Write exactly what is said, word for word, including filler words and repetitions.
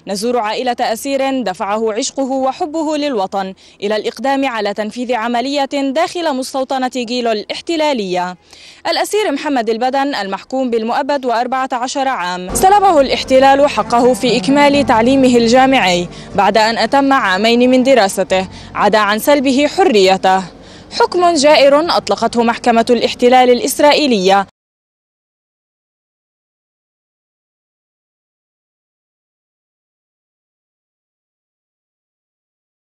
نزور عائلة أسير دفعه عشقه وحبه للوطن إلى الإقدام على تنفيذ عملية داخل مستوطنة جيلو الاحتلالية. الأسير محمد البدن المحكوم بالمؤبد وأربعة عشر عام سلبه الاحتلال حقه في إكمال تعليمه الجامعي بعد أن أتم عامين من دراسته، عدا عن سلبه حريته. حكم جائر أطلقته محكمة الاحتلال الإسرائيلية